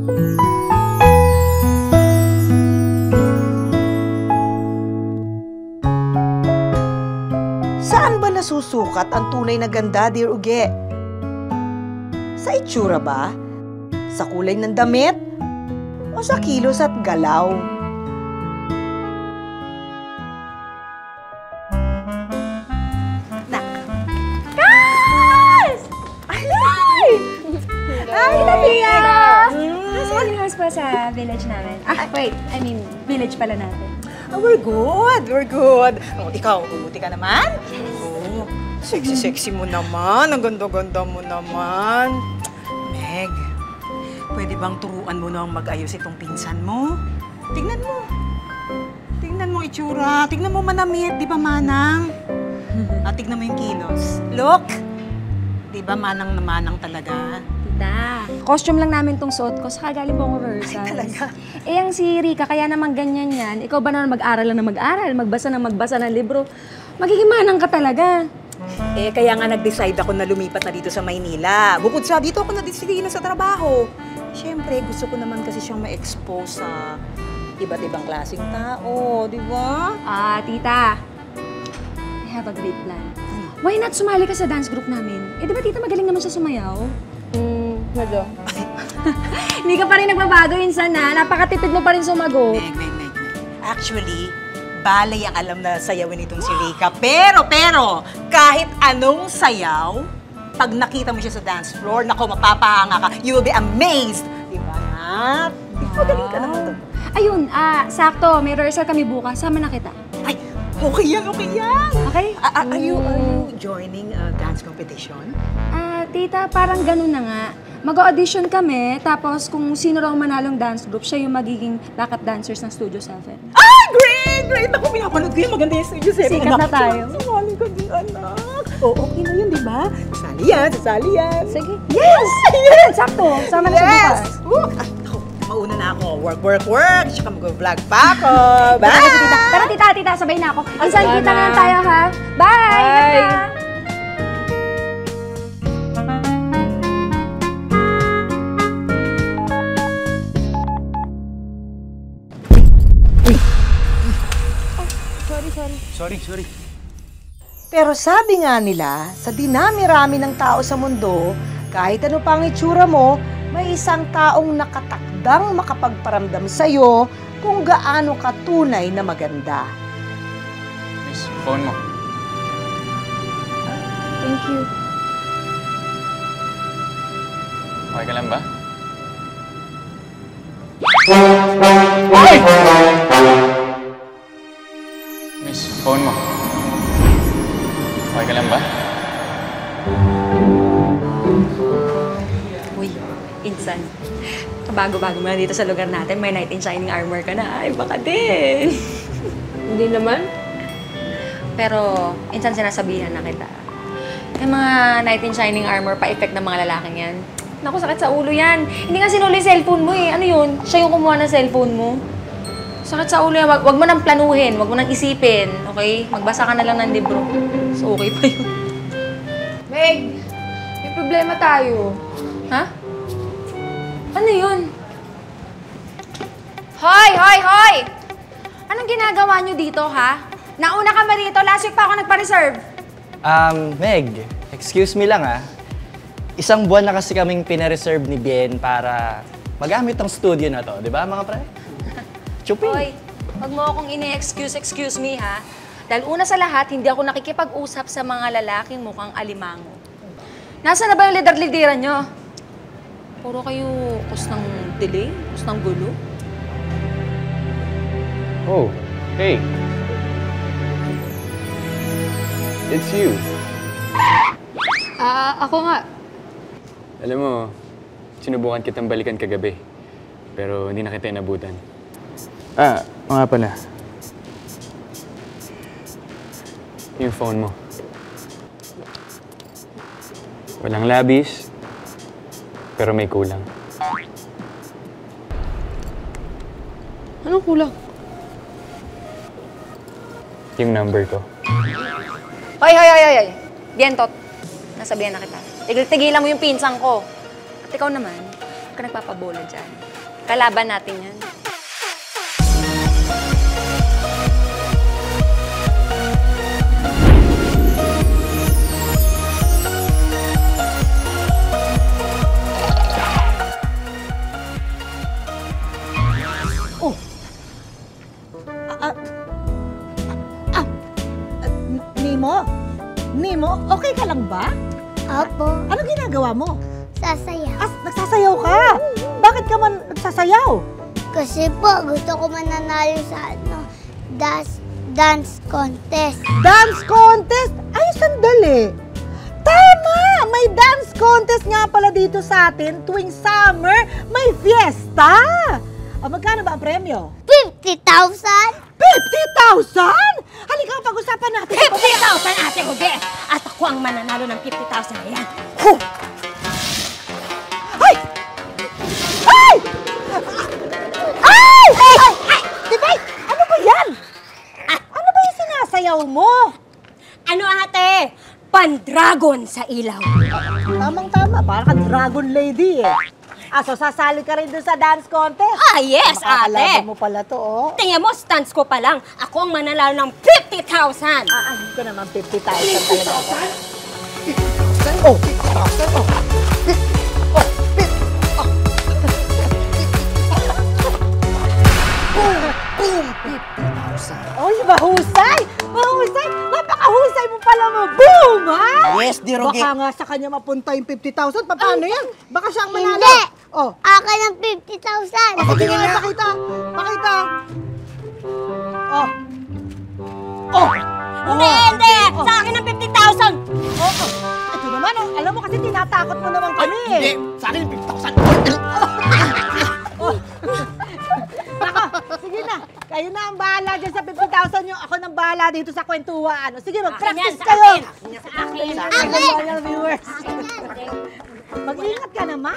Saan ba nasusukat ang tunay na ganda, Dear Uge? Sa itsura ba? Sa kulay ng damit? O sa kilos at galaw? Guys! Ay! Ay, Tatia! Nasaan yung house pa sa village namin? Ah, wait. I mean, village pala natin. Oh, we're good. We're good. Oh, ikaw, bumuti ka naman? Yes. Oh, sexy-sexy mo naman. Ang ganda-ganda mo naman. Meg, pwede bang turuan mo na mag-ayos itong pinsan mo? Tingnan mo. Tingnan mo itsura. Tingnan mo manamit. Di ba, Manang? At tignan mo yung kilos. Look! Di ba, Manang na Manang talaga? Tita, costume lang namin tong suot ko. Saka galing po akong rehearsal. Ay, talaga? Eh, ang si Rica, kaya naman ganyan yan. Ikaw ba naman mag-aral lang na mag-aral? Magbasa ng libro? Magiging Manang ka talaga. Eh, kaya nga nag-decide ako na lumipat na dito sa Maynila. Bukod sa dito ako na-decide na sa trabaho. Siyempre, gusto ko naman kasi siyang ma-expose sa iba't ibang klaseng tao, di ba? Ah, tita. I have a great plan. Why not sumali ka sa dance group namin? Eh, di ba tita magaling naman siya sumayaw? Medyo. Hindi ka pa rin nagbabago, insan na. Napakatipid mo pa rin sumagot. Meg. Actually, balay ang alam na sayawin itong si Rica. Pero, kahit anong sayaw, pag nakita mo siya sa dance floor, nako, mapapahanga ka. You will be amazed. Di ba, Nat? Magaling ka naman ito. Ayun, sakto. May rehearsal kami bukas. Sama na kita. Ay, okay yan. Okay? Are you joining a dance competition? Tita, parang ganun na nga. Mag-audition kami, tapos kung sino raw manalong dance group, siya yung magiging backup dancers ng Studio 7. Ay, great! Ako, pinapanood ko yung maganda yung Studio 7. Sikat na tayo. Sumali ka din, anak. Oo, okay na yun, di ba? Sasali yan. Sige. Yes! Yes! Sakto. Sama na siya bukas. Ako, mauna na ako. Work. Tsaka mag-vlog pa ako. Bye! Tara, tita, sabay na ako. Isang kita nga tayo, ha? Bye! Sorry. Pero sabi nga nila, sa dinami-rami ng tao sa mundo, kahit ano pang itsura mo, may isang taong nakatakdang makapagparamdam sa'yo kung gaano ka tunay na maganda. Miss, phone mo. Thank you. Okay ka lang ba? Ay! Miss, phone mo. Okay ka lang ba? Uy, insan. Kabago-bago mo na dito sa lugar natin. May knight in shining armor ka na. Ay, baka din. Hindi naman. Pero, insan sinasabihan na kita. Yung mga knight in shining armor, pa-effect ng mga lalaking yan. Naku, sakit sa ulo yan. Hindi nga sinuli yung cellphone mo eh. Ano yun? Siya yung kumuha ng cellphone mo. Sakit sa ulo yan. Wag mo nang planuhin. Wag mo nang isipin. Okay? Magbasa ka na lang ng libro. So, okay pa yun. Meg, may problema tayo. Ha? Ano yun? Hoy! Anong ginagawa nyo dito, ha? Nauna ka ba dito? Last week pa ako nagpa-reserve. Meg, excuse me lang Isang buwan na kasi kaming pina-reserve ni Bien para magamit ang studio na to. Di ba, mga pre? Chupi. Hoy, wag mo akong ini-excuse me, ha? Dahil una sa lahat, hindi ako nakikipag-usap sa mga lalaking mukhang alimango. Nasaan na ba yung lider-lideran nyo? Puro kayo kusang delay, kusang gulo. Oh, hey. It's you. Ako nga. Alam mo, sinubukan kitang balikan kagabi. Pero hindi na kita inabutan. Nga pala. Yung phone mo. Walang labis, pero may kulang. Anong kulang? Yung number ko. Hoy! Bientot. Nasabihan na kita. Tigil-tigilan mo yung pinsang ko. At ikaw naman, Huwag ka nagpapabola dyan. Kalaban natin yan. Nemo, okay ka lang ba? Opo. Anong ginagawa mo? Sasayaw. Nagsasayaw ka? Bakit ka man nagsasayaw? Kasi po, gusto ko mananalo sa dance contest. Dance contest? Ay, sandali. Tama! May dance contest nga pala dito sa atin tuwing summer. May fiesta! Magkano ba ang premyo? 50,000? 50,000? Halika, pag-usapan natin. 50,000, Ate Uge! At ako ang mananalo ng 50,000 na yan. Huh! Ay! Ay! Ay! Ay! Ay! Tibay! Ano ba yan? Ano ba yung sinasayaw mo? Ano, ate? Pan-dragon sa ilaw. Tamang-tama, parang ka dragon lady eh. So sasali ka rin doon sa dance contest? Yes, ate! Makakalaban mo pala to, oh. Tingnan mo, stunts ko pa lang. Ako ang mananalo ng 50,000. Ano ko naman 50,000 talaga ako. Oh! 50,000, oh! Boom! 50,000. Oy, mahusay! Mahusay! Napakahusay mo pala mo! Boom, ha? Yes, Dear Uge. Baka nga sa kanya mapunta yung 50,000. Paano yan? Baka siyang manalo. Hindi! Oh. Akin ang 50,000. Pakita nga, pakita. Pakita. Oh. Oh. Hindi, hindi! Sa akin ang 50,000! Oh. Ito naman, oh. Alam mo kasi tinatakot mo naman kami. Hindi, sa akin 50,000. Oh. Nako, sige na. Kayo na ang bahala dyan sa 50,000 nyo. Ako nang bahala dito sa kwentuhan. Sige, mag-practice kayo. Sa akin! Sa akin, loyal viewers. Mag-ingat ka naman.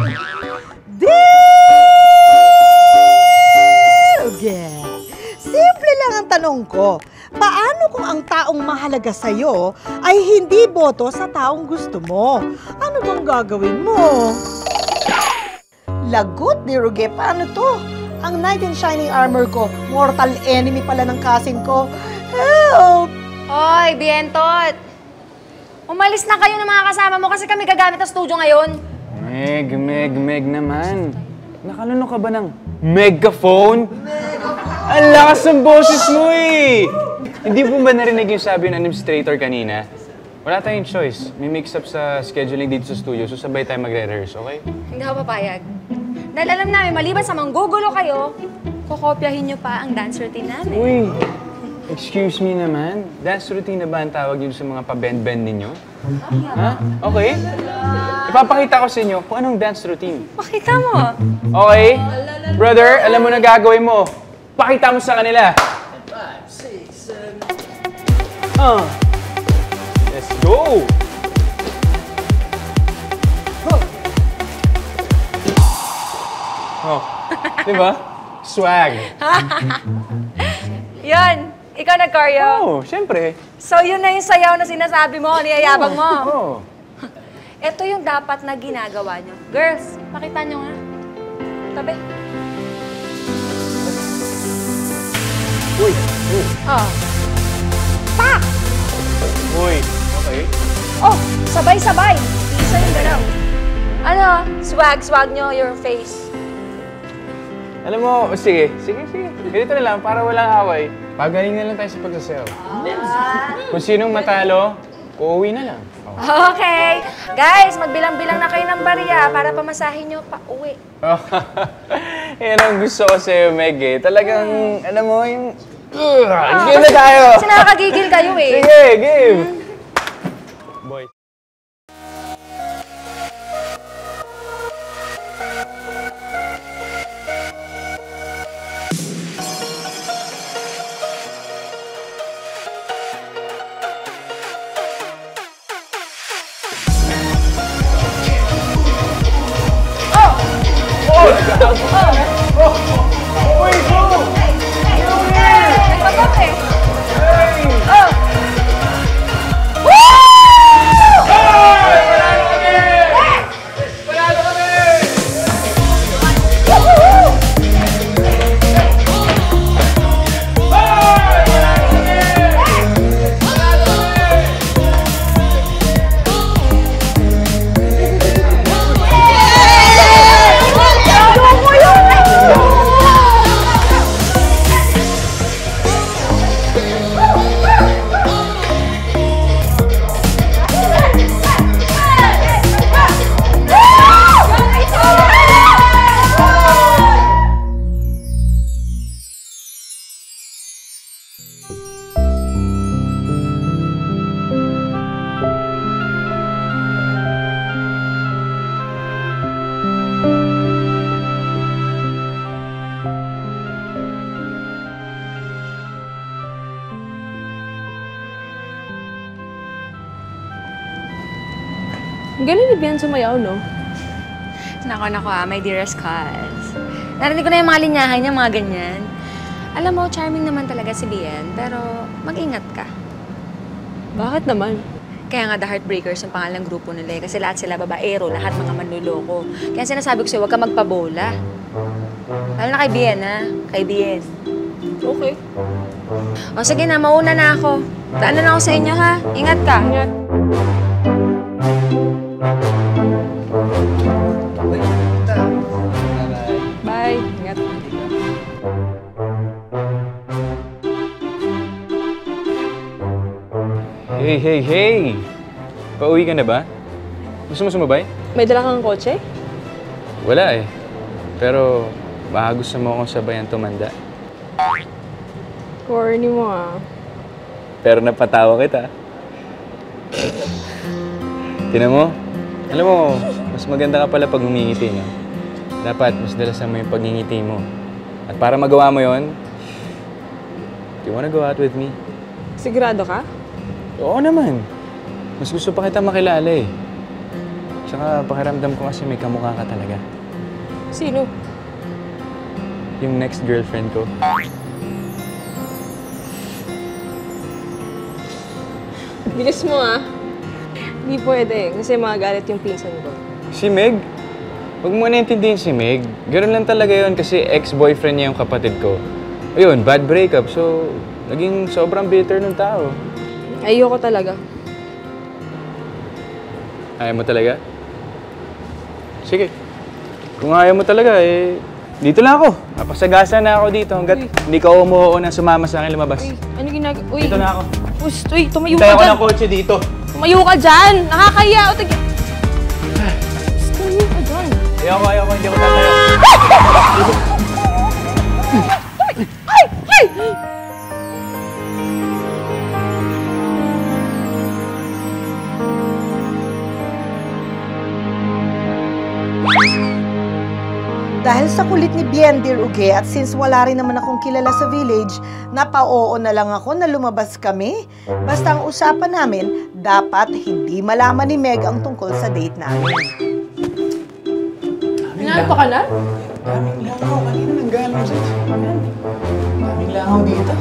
Dear Uge, simple lang ang tanong ko. Paano kung ang taong mahalaga sa'yo ay hindi boto sa taong gusto mo? Ano bang gagawin mo? Lagot, Dear Uge. Paano to? Ang knight in shining armor ko, mortal enemy pala ng kasing ko. Help! Hoy, Bientot! Umalis na kayo ng mga kasama mo kasi kami gagamit ang studio ngayon. Meg naman. Nakalunok ka ba ng megaphone? Ang lakas ng boses mo eh! Hindi mo ba narinig yung sabi ng administrator kanina? Wala tayong choice. May mix-up sa scheduling dito sa studio, so sabay tayo magre-rehearse, okay? Hindi ako papayag. Dahil alam namin, maliban sa manggugulo kayo, kukopyahin nyo pa ang dance routine namin. Uy! Excuse me naman. Dance routine na ba ang tawag yun sa mga pa-bend-bend ninyo? Ha? Okay. Ipapakita ko sa inyo kung anong dance routine. Pakita mo. Okay? Brother, alam mo na gagawin mo. Pakita mo sa kanila. 5, 6, 7... Let's go! Oh, di ba? Swag. Yun, ikaw nag-choreo. Oh, syempre. So yun na yung sayaw na sinasabi mo, niyayabang mo. Oh. Ito yung dapat na ginagawa nyo. Girls, pakita nyo nga. Tabi. Uy. Oh. Pak! Uy. Okay. Oh, sabay-sabay. Isa yung galaw. Ano? Swag nyo your face. Alam mo, sige. Ganito na lang, para walang away. Pagaling na lang tayo sa pagsasayaw. Kung sinong matalo, uuwi na lang. Oh. Okay. Guys, magbilang-bilang na kayo ng barya para pamasahin nyo pa uwi. Yan ang gusto ko sa'yo, Meg eh. Talagang, alam mo, yung... game na tayo! Kasi nakakagigil kayo eh. Sige, game! Boy. Galing ni Bian sumayaw, no? Nako, my dearest cuz. Narinig ko na yung mga linyahan niya, mga ganyan. Alam mo, charming naman talaga si Bien, pero mag-ingat ka. Bakit naman? Kaya nga The Heartbreakers yung pangalang grupo nila eh. Kasi lahat sila babaero, lahat mga manluloko. Kaya sinasabi ko sa'yo, huwag ka magpabola. Lalo na kay Bien, ha? Kay Bien. Okay. O sige na, mauna na ako. Daanan na ako sa inyo, ha? Ingat ka. Ingat. Bye. Ingat. Hey! Pauwi ka na ba? Gusto mo sumabay? May dala kang kotse? Wala eh. Pero baka gusto mo akong sabayan tumanda. Corny mo, ah. Pero napatawa kita. Tingnan mo. Alam mo, mas maganda ka pala pag humingiti, no? Dapat mas dalasan mo yung pagngingiti mo. At para magawa mo yon, do you wanna go out with me? Sigurado ka? Oo naman. Mas gusto pa kita makilala eh. Tsaka pakiramdam ko kasi may kamukha ka talaga. Sino? Yung next girlfriend ko. Bilis mo, ah. Hindi pwede, kasi magagalit yung pinsan ko. Si Meg? Huwag mo naintindihin si Meg. Ganun lang talaga yun kasi ex-boyfriend niya yung kapatid ko. Ayun, bad breakup. So, naging sobrang bitter ng tao. Ayoko talaga. Ayaw mo talaga? Sige. Kung ayaw mo talaga, eh, dito lang ako. Napasagasa na ako dito hanggat hindi ka umuho na sumama sa akin lumabas. Uy, ano ginagawa? Uy, Dito na ako. Uy, tumayo ka Hintay ako dyan. ng kotse dito. Tumayo ka dyan. Nakakaya. O, tagi. Tumayo ka dyan. Ayoko. Hindi ako tatayo. Ay! Dahil sa kulit ni Bien, Dear Uge, at since wala rin naman akong kilala sa village, napa-oo na lang ako na lumabas kami. Basta ang usapan namin, dapat hindi malaman ni Meg ang tungkol sa date namin. Inaanto ka na? Daming langaw. Kanina nanggaling sa ispan. Daming langaw dito.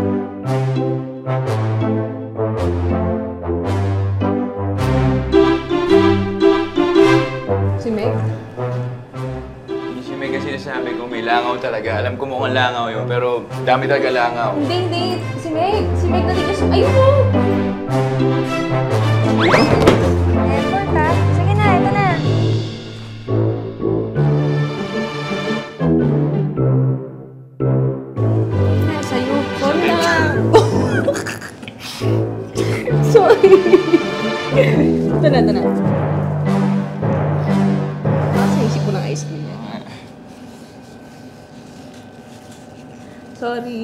Si Meg? Hindi si Meg kasi sinasabi ko may langaw talaga. Alam ko mukhang langaw yun, pero dami talaga langaw. Hindi. Si Meg. Si Meg nandito sa... Ayun mo! Effort, ha? Sige na, ito na. Ay, sa'yo. Sorry na. Sorry. Ito na. Kasi isip ko ng ice cream yan. Sorry.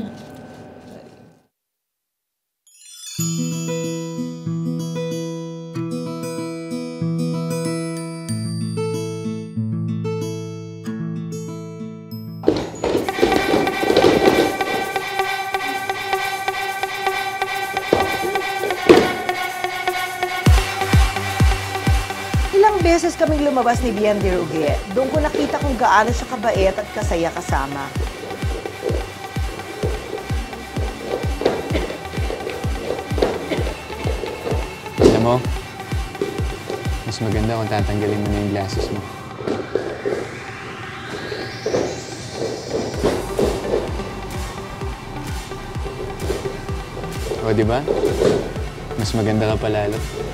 Ilang beses kaming lumabas ni Bien, Dear Uge. Doon ko nakita kung gaano siya kabait at kasaya kasama. Alam mo, mas maganda kung tatanggalin mo na yung glasses mo. O, di ba? Mas maganda ka palalo.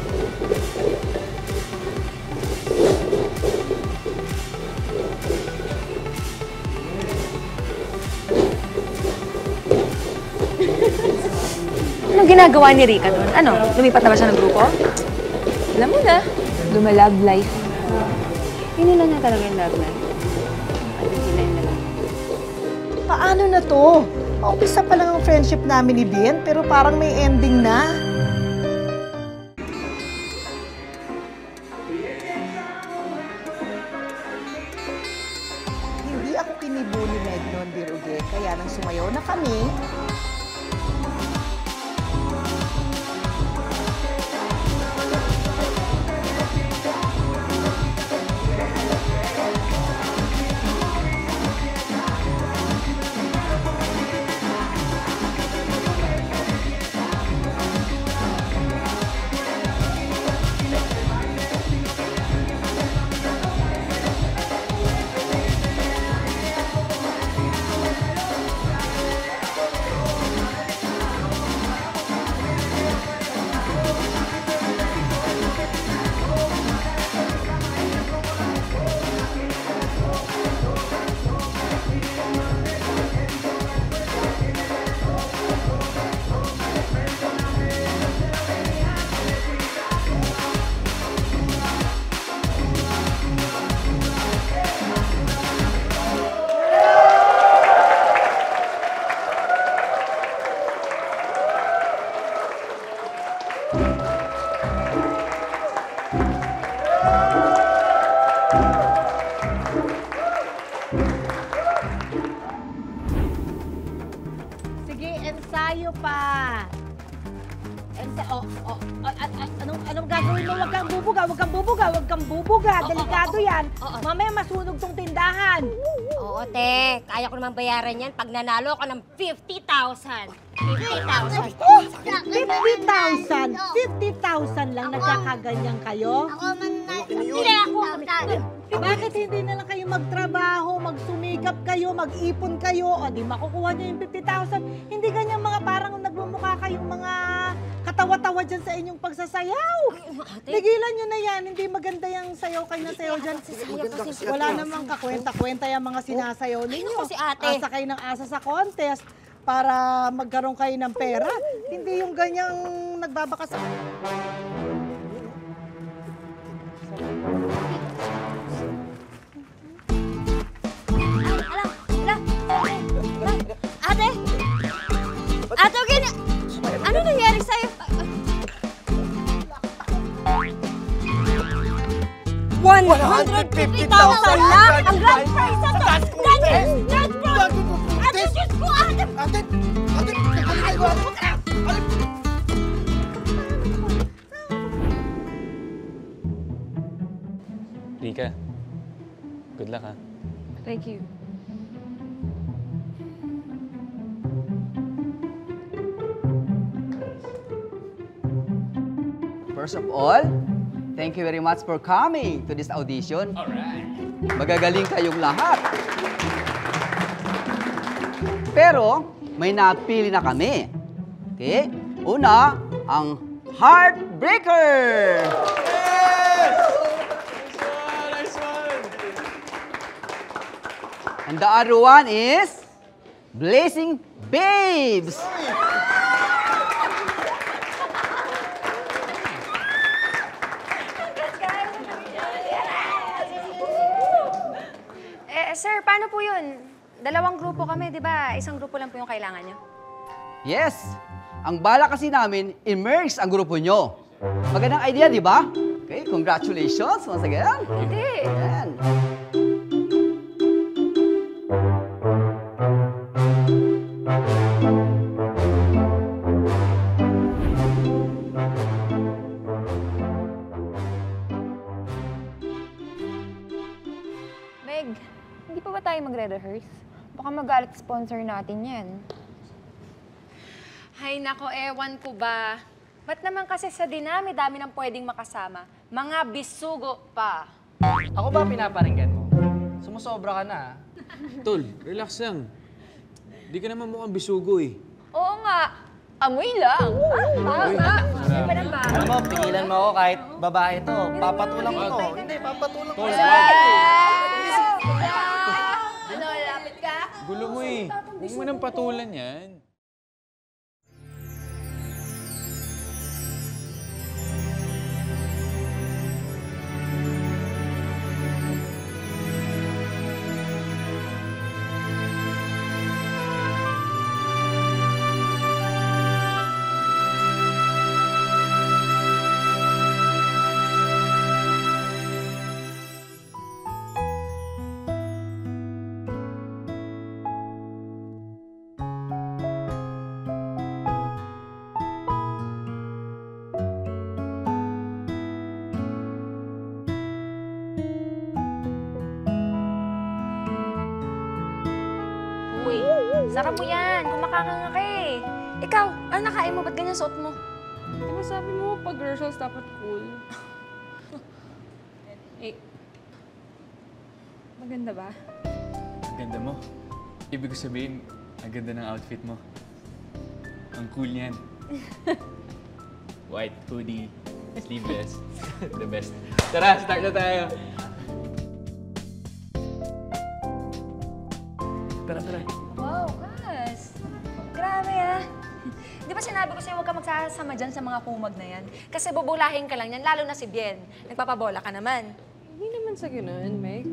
Anong ginagawa ni Rica doon? Ano? Lumipat na ba siya ng grupo? Alam mo na, lumalab life. Hindi na niya talaga yung love life. Hindi na yung lalaki. Paano na to? Umpisa pa lang ang friendship namin ni Bien, pero parang may ending na. Hindi ako kinibo ni Meg noon, Dear Uge, kaya nang sumayaw na kami, Malayo pa. Anong gagawin mo? Huwag kang bubuga, huwag kang bubuga, huwag kang bubuga. Delikado yan. Mamaya masunog tong tindahan. Oo, te. Kaya ko naman bayaran yan pag nanalo ako ng 50,000. 50,000. 50,000? 50,000 lang nagkakaganyan kayo? Ako mananalo. Hindi ako. Bakit hindi na lang kayo magtrabaho, magsumikap kayo, mag-ipon kayo, o di makukuha nyo yung 50,000? Hindi ganyan mga parang nagmumukha kayong mga katawa-tawa dyan sa inyong pagsasayaw. Tigilan nyo na yan, hindi maganda yung sayaw kayo na sayaw dyan. Wala namang kakwenta-kwenta yung mga sinasayaw ninyo. Si ate. Asa kayo ng asa sa contest para magkaroon kayo ng pera. Hindi yung ganyang nagbabakas. Ate! Ate, okay na. Ano nangyari sa'yo? 150,000 lang? Ang grand prize na to! Grand prize! Ate, Diyos ko! Ate! Rica, good luck ha. Thank you. First of all, thank you very much for coming to this audition. Alright. Magagaling kayong lahat. Pero, may napili na kami. Okay? Una, ang Heartbreaker! Nice one! And the other one is Blazing Babes! Sir, paano po yun? Dalawang grupo kami, di ba? Isang grupo lang po yung kailangan nyo. Yes! Ang bala kasi namin, immerse ang grupo nyo. Magandang idea, di ba? Okay, congratulations once again. Hindi. Ayan. Meg, hindi pa ba tayo magre-rehearse? Baka magalit sponsor natin yan. Hay nako, ewan ko ba. Ba't naman kasi sa dinami-dami ng pwedeng makasama? Mga bisugo pa. Ako ba pinaparinggan mo? Sumusobra ka na. Tol, relax lang. Di ka naman mukhang bisugo eh. Oo nga. Amoy lang. Tama. Hindi pa naman. Alam mo, pigilan mo ako kahit babae to. Papatulang ko to. Hindi, papatulang ko. Ano, lapit ka? Gulo mo eh. Huwag mo nang patulan yan. Uy, sarap mo yan. Kumakanga ka eh. Ikaw, ano nakain mo? Ba't ganyan suot mo? Di ba sabi mo, pag rehearsals dapat cool? Maganda ba? Ang ganda mo. Ibig ko sabihin, ang ganda ng outfit mo. Ang cool niyan. White hoodie, sleeveless. The best. Tara, start na tayo. Tara, tara. Wow, Kas. Grabe ah. Di ba sinabi ko sa'yo huwag ka magsasama dyan sa mga kumag na yan? Kasi bubulahin ka lang yan, lalo na si Bien. Nagpapabola ka naman. Hindi naman sa ganun, Meg.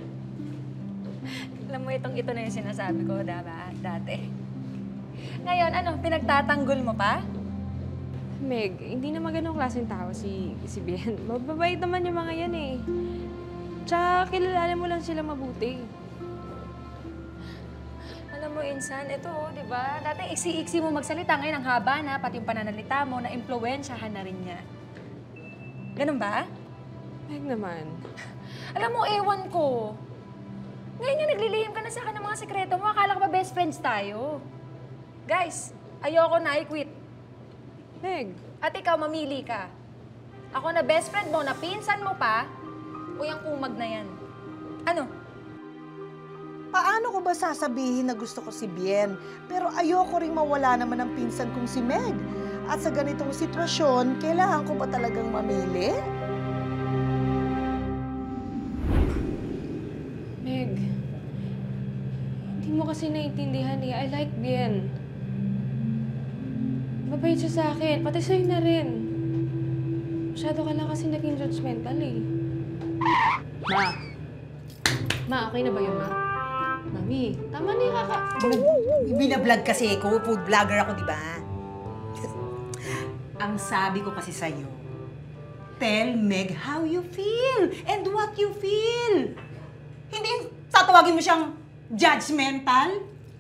Alam mo, ito na yung sinasabi ko, dati. Ngayon, ano, pinagtatanggol mo pa? Meg, hindi naman ganong klaseng tao si Bien. Mababait naman yung mga yan eh. Tsaka kilala mo lang sila mabuti. Alam mo, insan. Ito, di ba? Dati iksi-iksi mo magsalita. Ngayon, ang haba na, pati yung pananalita mo, na-impluwensyahan na rin niya. Ganun ba? Meg naman. Alam mo, ewan ko. Ngayon yung naglilihim ka na sa akin ng mga sekreto mo. Akala ko ba best friends tayo? Guys, ayoko na, I quit. Meg. At ikaw, mamili ka. Ako na best friend mo, na pinsan mo pa, o yung kumag na yan. Ano? Paano ko ba sasabihin na gusto ko si Bien? Pero ayoko ring mawala naman ang pinsan kong si Meg. At sa ganitong sitwasyon, kailangan ko ba talagang mamili? Meg, hindi mo kasi naiintindihan eh. I like Bien. Mabait siya sa akin, pati sa'yo na rin. Masyado ka lang kasi naging judgmental eh. Ma, okay na ba yun, Ma? Mami, tama na yung kaka... Binablog kasi ako, food vlogger ako, di ba? Ang sabi ko kasi sa'yo, tell Meg how you feel and what you feel. Hindi tatawagin mo siyang judgmental.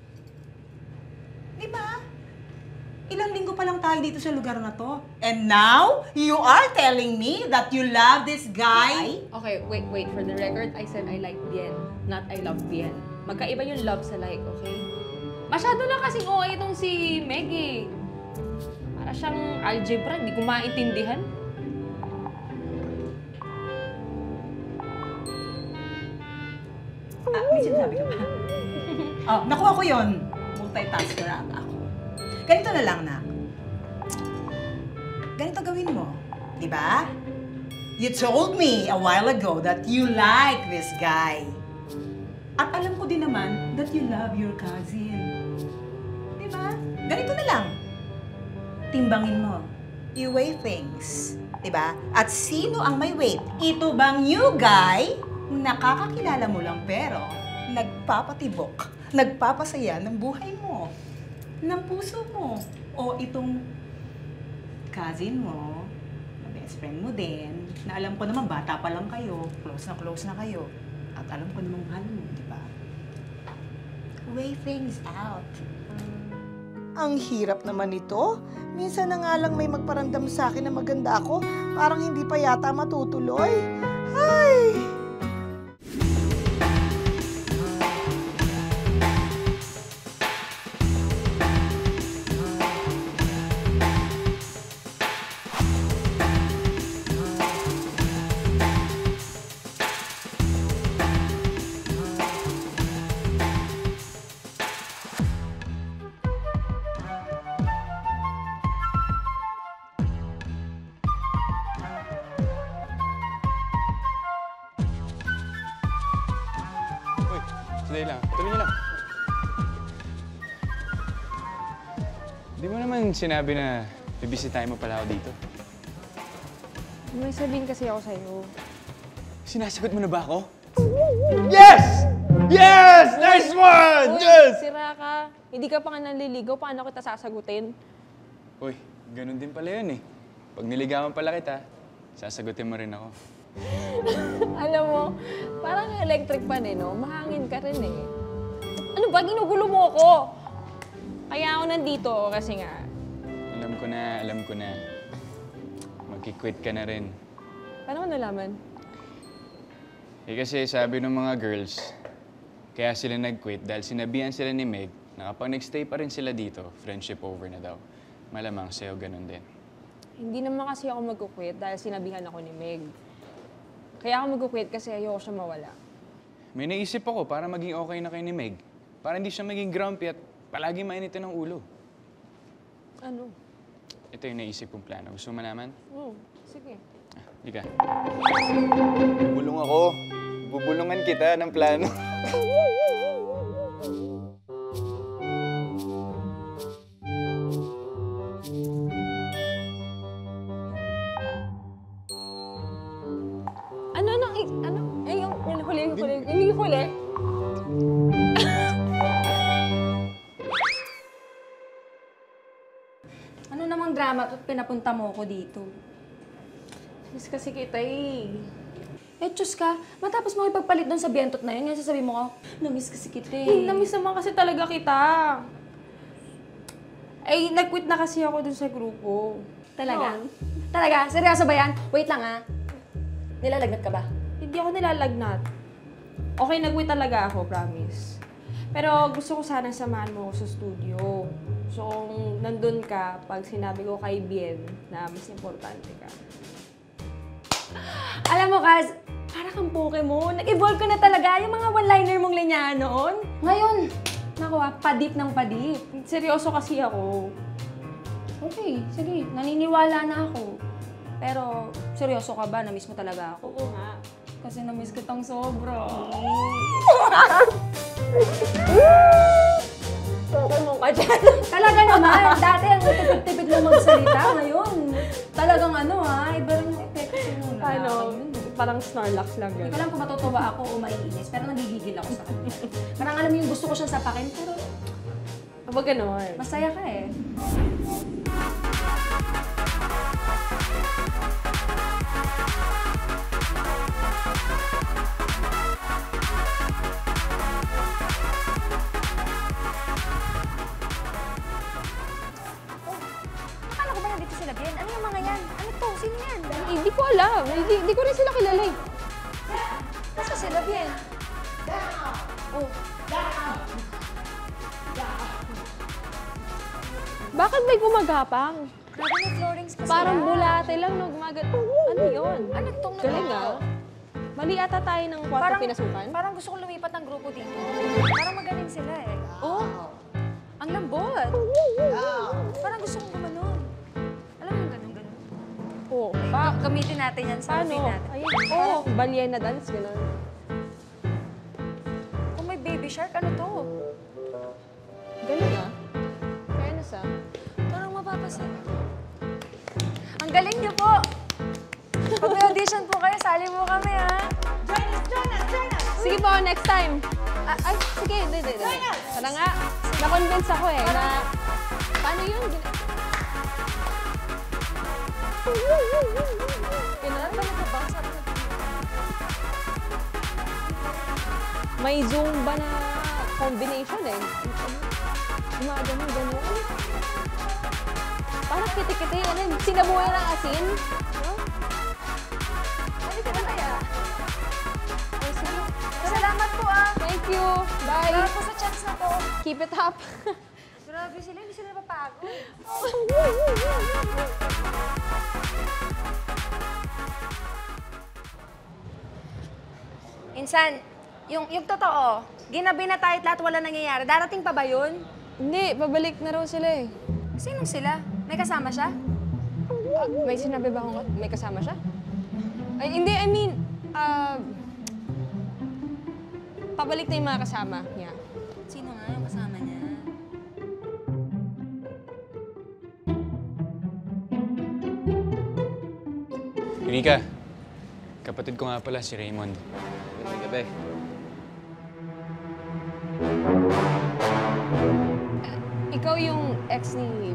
Di ba? Ilang linggo pa lang tayo dito sa lugar na to. And now, you are telling me that you love this guy? Okay, wait. For the record, I said I like Bien, not I love Bien. Magkaiba yung love sa like, okay? Masyado lang kasing OA itong si Meg eh. Para siyang algebra, hindi ko maintindihan. May sinasabi ka ba? Oh, nakuha ko yun. Multitasker ata ako. Ganito na lang, Nak. Ganito gawin mo. Di ba? You told me a while ago that you like this guy. At alam ko din naman that you love your cousin. Di ba? Ganito na lang. Timbangin mo. You weigh things. Di ba? At sino ang may weight? Ito bang new guy? Nakakakilala mo lang pero nagpapatibok, nagpapasaya ng buhay mo, ng puso mo. O itong cousin mo, best friend mo din, na alam ko naman bata pa lang kayo, close na kayo. At alam ko namang mahal mo, di ba? Weigh things out. Ang hirap naman ito. Minsan na nga lang may magparamdam sa akin na maganda ako, parang hindi pa yata matutuloy. Ay! Tuloy lang. Tuloy niyo lang. Di mo naman sinabi na bibisitahin mo pala ako dito. May sabihin kasi ako sa'yo. Sinasagot mo na ba ako? Yes! Yes! Nice one! Yes! Sira ka. Hindi ka pa nga nanliligaw, paano kita sasagutin? Uy, ganun din pala yun eh. Pag niligawan pala kita, sasagutin mo rin ako. Alam mo, parang electric pan eh, no? Mahangin ka rin eh. Ano ba? Ginugulo mo ako! Kaya ako nandito kasi nga... Alam ko na. Magki-quit ka na rin. Paano mo nalaman? Eh kasi sabi ng mga girls, kaya sila nag-quit dahil sinabihan sila ni Meg na kapag nag-stay pa rin sila dito, friendship over na daw. Malamang sa'yo ganun din. Hindi naman kasi ako mag-quit dahil sinabihan ako ni Meg. Kaya ako mag-quit kasi ayoko siya mawala. May naisip ako para maging okay na kayo ni Meg. Para hindi siya maging grumpy at palagi mainitin ng ulo. Ano? Ito yung naisip kong plano. Gusto mo malaman? Sige. Halika. Bubulong ako. Bubulungan kita ng plano. Ano? Eh, yung huli. Ano namang drama at pinapunta mo ko dito? Miss kasi kita eh. Eh, Diyos ka, matapos mo ipagpalit doon sa biyentot na yun, yung sasabihin mo ko, namiss kasi kita eh. Namiss naman kasi talaga kita. Eh, nag-quit na kasi ako dun sa grupo. Talaga? Talaga? Seryoso ba yan? Wait lang ah. Nilalagnat ka ba? Hindi ako nilalagnat. Okay, nag-quit talaga ako, promise. Pero gusto ko sana samahan mo ako sa studio. So, kung nandun ka, pag sinabi ko kay Bien na mas importante ka. Alam mo, Kaz, para kang Pokemon. Nag-evolve ka na talaga. Yung mga one-liner mong linya noon. Ngayon, naku padip ng padip. Seryoso kasi ako. Okay, sige. Naniniwala na ako. Pero, seryoso ka ba? Na-miss mo talaga ako? Oo nga. Kasi na-miss kitang sobra. Pokemon ka dyan. Talaga naman. Dati ang tipid-tipid mo magsalita. Ngayon, talagang iba rin yung epekto mo. Parang Snorlax lang Hindi yun. ko alam kung matutuwa ako o maiinis, pero nagigigil ako sa kanya. Parang alam mo yung gusto ko siyang sapakin, pero Aba ganon. masaya ka eh. Akala ko ba nandito sila, Bien? Ano yung mga yan? Ano to? Sino yan? Hindi ko alam. Hindi ko rin sila kilala eh. Nasa sila, Bien? Oh. Bakit may gumagapang? Grabe na floorings pa Parang sila. bulate lang no Ano yun? Ano tong Galing ah. Mali ata tayo ng kwarto pinasukan. Parang gusto kong lumipat ng grupo dito. Parang magaling sila eh. Oh, ang lambot. Parang gusto kong gumanon. Alam mo yung ganun-ganun? Oo. Gamitin natin yan sa outfit Paano? natin. Ayun. Oo. Balyena dance, gano'n. Kung may baby shark, ano to? Galing ah. Fairness ah. Parang mapapasin. Ang galing niyo po! Pag may audition po kayo, sali mo kami ha. Join us! Sige po, next time. Ay, sige. Hindi. Tara nga. Na-convince ako eh na... Paano yun? Kailangan ba nagkabasa? May Zumba na combination eh. Ganun. Parang kiti-kiti. Sinabuhay ng asin. No? Halika na kaya. Salamat po ah. Thank you. Bye. Salamat po sa chance na to. Keep it up. Grabe sila, hindi sila napapagod. Insan, yung totoo, ginabi na tayo at lahat wala nangyayari. Darating pa ba yun? Hindi, babalik na raw sila eh. Sinong sila? May kasama siya? May sinabi ba akong may kasama siya? Ay, hindi, I mean, pabalik na yung mga kasama niya. Sino nga yung kasama niya? Rica, kapatid ko nga pala si Raymond. Magandang gabi. Ikaw yung ex ni...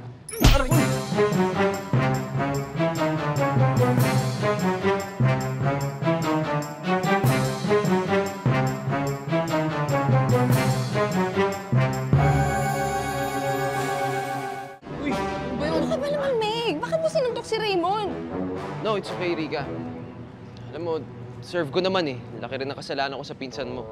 Ano ka ba naman, Meg? Bakit mo sinuntok si Raymond? No, it's okay, Rica. Alam mo, serve ko naman eh. Laki rin ang kasalanan ko sa pinsan mo.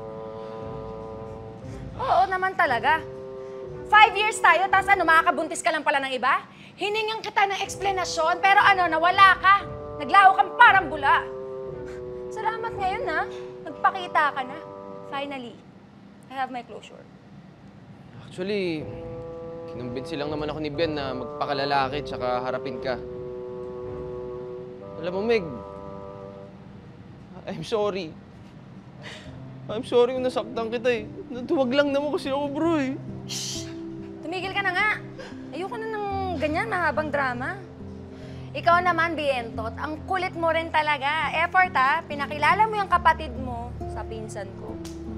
Oo naman talaga. 5 years tayo, tapos makakabuntis ka lang pala ng iba? Hiningan kita ng eksplanasyon, pero nawala ka. Naglaho kang parang bula. Salamat ngayon, ha? Nagpakita ka na. Finally, I have my closure. Actually, kinumbinsi lang naman ako ni Ben na magpakalalaki tsaka harapin ka. Alam mo, Meg, I'm sorry. I'm sorry kung nasaktan kita eh. Natuwag lang naman kasi ako, bro eh. Shh! Tumigil ka na nga. Ayoko na ng ganyan, mahabang drama. Ikaw naman, Bientot, ang kulit mo rin talaga. Effort, ha? Pinakilala mo yung kapatid mo sa pinsan ko.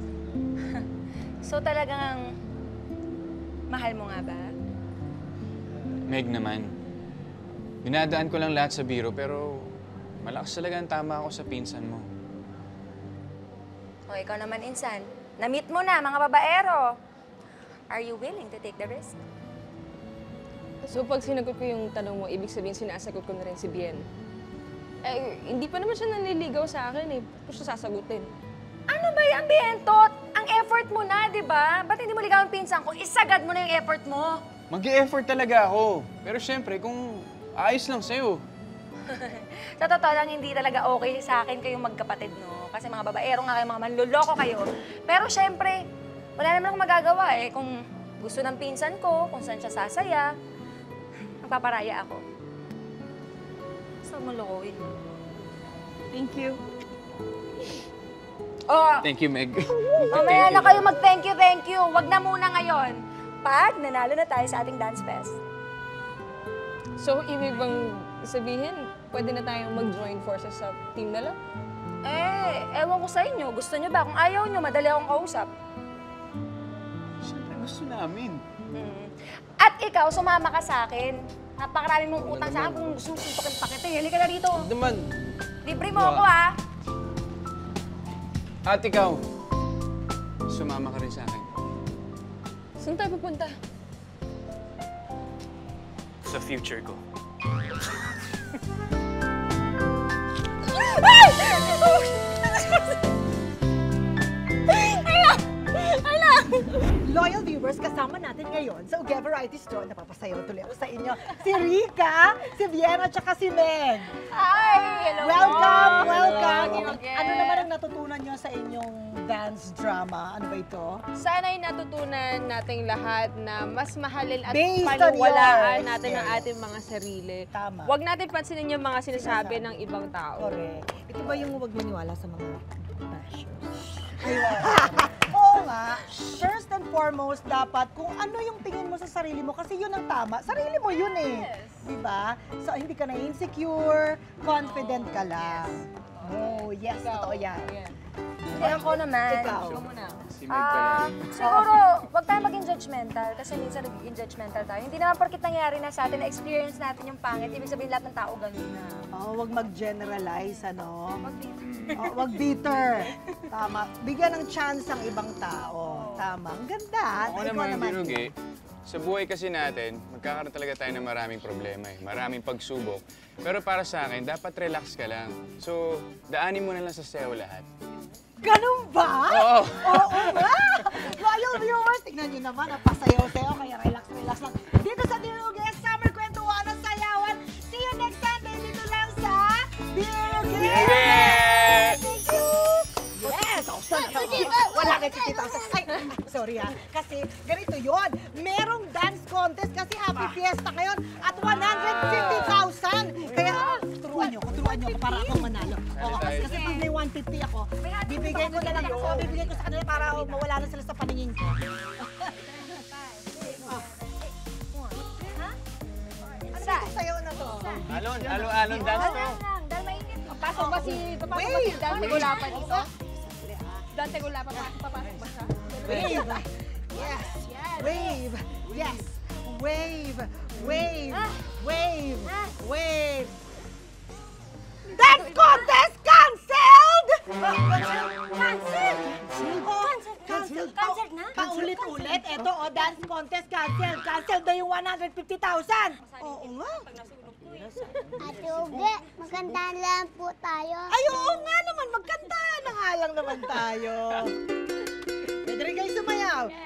So talagang mahal mo nga ba? Meg naman. Dinadaan ko lang lahat sa biro pero malakas talaga ang tama ako sa pinsan mo. O, ikaw naman, Insan. Na-meet mo na, mga babaero. Are you willing to take the risk? So pag sinagot ko yung tanong mo, ibig sabihin sinasagot ko na rin si Bien. Eh, hindi pa naman siya nanliligaw sa akin eh. Paano siya sasagutin? Ano ba yan, Bientot? Ang effort mo na, di ba? Ba't hindi mo ligaw ang pinsan ko? Isagad mo na yung effort mo. Mag-e-effort talaga ako. Pero syempre, kung ayos lang sa'yo. Sa totoo lang, hindi talaga okay sa akin kayong magkapatid, no? Kasi mga babaero nga kayo, mga manluloko kayo. Pero syempre, wala naman akong magagawa eh. Kung gusto ng pinsan ko, kung saan siya sasaya, magpaparaya ako. Saan mo lokohin? Thank you. Oh, Thank you, Meg. mamaya na kayo mag-thank you. Wag na muna ngayon. Pag nanalo na tayo sa ating dance fest. So, ibig bang sabihin, pwede na tayong mag-join forces sa team na lang? Ewan ko sa inyo. Gusto nyo ba? Kung ayaw nyo, madali akong kausap. Siyempre, gusto namin. At ikaw, sumama ka sa akin. Napakarami mong utang sa akin. Kung gusto mo suntukin pa kita, halika na dito. Naman. Libre mo ako, ha? At ikaw, sumama ka rin sa akin. Saan tayo pupunta? Sa future ko. Loyal viewers, kasama natin ngayon sa Uge Variety Store. Napapasayaw tuloy ako sa inyo. Si Rica, si Vienna, at saka si Meg. Hi! Hello! Welcome! Hello. Welcome! Thank you again. Ano naman ang natutunan nyo sa inyong dance drama? Ano ba ito? Sana'y natutunan nating lahat na mas mahalin at Based on paniwalaan your natin ang experience. ating mga sarili. Tama. Huwag natin pansinin yung mga sinasabi ng ibang tao. Correct. Ito ba yung huwag maniwala sa mga bashers? Oo nga. First and foremost, dapat kung ano yung tingin mo sa sarili mo, kasi yun ang tama. Sarili mo yun eh. Diba? So, hindi ka na insecure, confident ka lang. Oh, yes. Totoo yan. Ako naman. Ikaw. Si Meg pala. Siguro, wag tayo maging judgmental kasi minsan naging judgmental tayo. Hindi naman porkit nangyari na sa atin, na-experience natin yung pangit, ibig sabihin lahat ng tao ganun na. Oh, wag mag-generalize, ano? Wag bitter. Tama. Bigyan ng chance ang ibang tao. Tama. Ang ganda. Ako Ikaw naman, Birugi, sa buhay kasi natin, magkakaroon talaga tayo ng maraming problema eh. Maraming pagsubok. Pero para sa akin, dapat relax ka lang. So, daanin mo na lang sa sayo lahat. Ganun ba? Oo. Oo nga! Loyal viewers, tignan nyo naman, napasayaw-sayaw, kaya relax lang. Dito sa Dear Uge, Summer Kwentuhan ng Sayawan. See you next Sunday dito lang sa Dear Uge! Thank you! Yes! Wala na 50,000. Ay, sorry ha. Kasi ganito yon. Merong dance contest kasi happy fiesta ngayon at 150,000. Kaya turuan nyo ako para akong manalo. Oo, kasi pag may 150 ako, bibigay ko na lang ako. Bibigay ko sa kanila para mawala na sila sa paningin ko. Ano ba itong sayaw na to? Alon dance to. Dahil mainit. Papasok ba si Dante Gulapan dito? Dante Gulapan, papasok ba siya? Wave! Yes! Wave! Yes! Wave! Wave! Wave! Wave! Dance contest canceled! Canceled! Cancelled na? Paulit-ulit. Ito, dance contest canceled. Canceled na yung 150,000. Oo nga. Ate Uge, maganda lang po tayo. Ay, oo nga naman. Magkanta na nga lang naman tayo. Pwede rin kayo sumayaw.